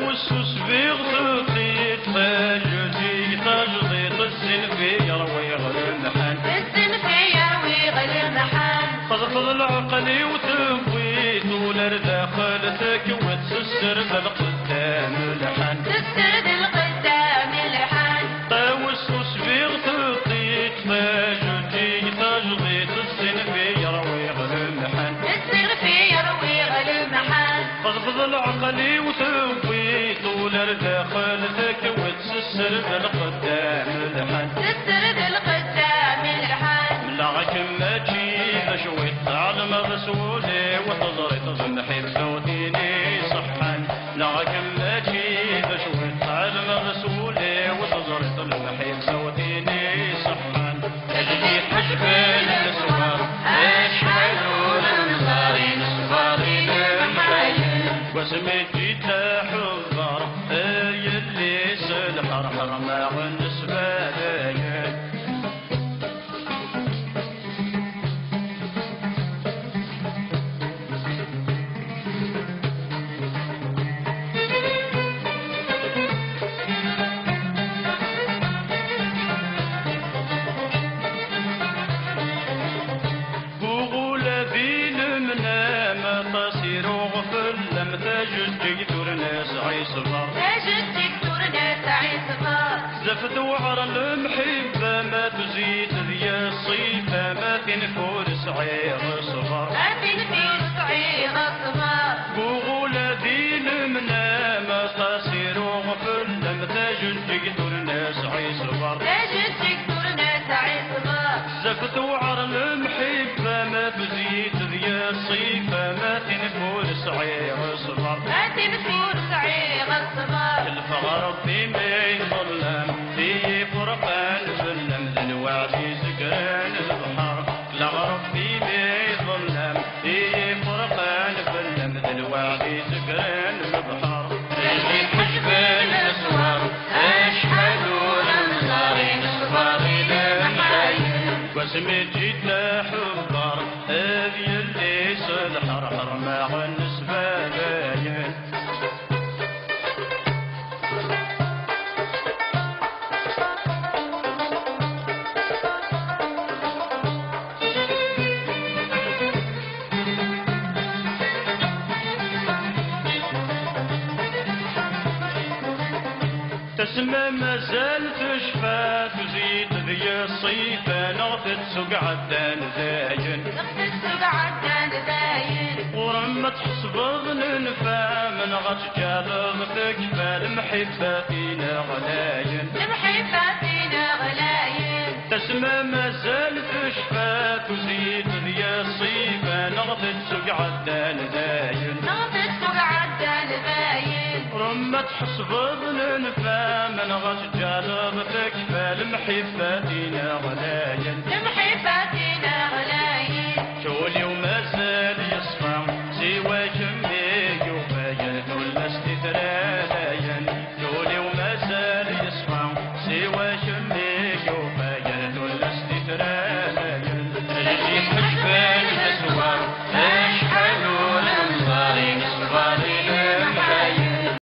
توسوس بيغطي تجدي تجدي الزنفي يروي غلمحان الزنفي يروي غلمحان خذ العقل وتفويت ولا داخلتك وتسسر بالقدام الحان تسسر بالقدام الحان توسوس بيغطي تجدي تجدي الزنفي يروي غلمحان الزنفي يروي غلمحان خذ العقل وتفويت ولا داخلتك وتسسر بالقدام الحان تسسر بالقدام الحان ملاك ما تجيب شوي تعلم رسولي وتضري تضمحي بصوتيني صحان ملاك ما تجيب شوي تعلم رسولي وتضري تضمحي بصوتيني صحان تجدي حجب الاسوار اشحلون المصارين صفارين المحايين وسميتي تحضر يلي سلحر حرمه بالنسبه لي زفت وعر المحبة ما تزيد ذي الصيفة ما تنفور سعير صغر ما تنفور سعير صغر بغولة دين منام تصير وغفل لم تجد تقدر ناس عي صغر تجد تقدر ناس عي صغر زفت وعر المحبة ما تزيد ذي الصيفة ما تنفور سعير صغر ما تنفور سعير صغر الفغر في مين ظلم في فرقان ظلم الوعد سكران البحر الغرب في مين ظلم في فرقان ظلم الوعد سكران البحر اللي حجبان الاسوار اشحلون المصارين صفارين المحايين وسميتي تحضر هذي اللي سلحر حرمه النسبة باين تسمى مازال تشفى تزيد ذي الصيفة نغفت سوق عدان زاين نغفت سوق عدان زاين ورمت حسب ظننفا من غتجالب تكفى المحبة فينا غلاين المحبة فينا غلاين تسمى مازال تشفى تزيد ذي الصيفة نغفت سوق عدان زاين نغفت سوق عدان زاين رمت حسب ظننفا من غتجالب تكفى المحبة فينا غلاين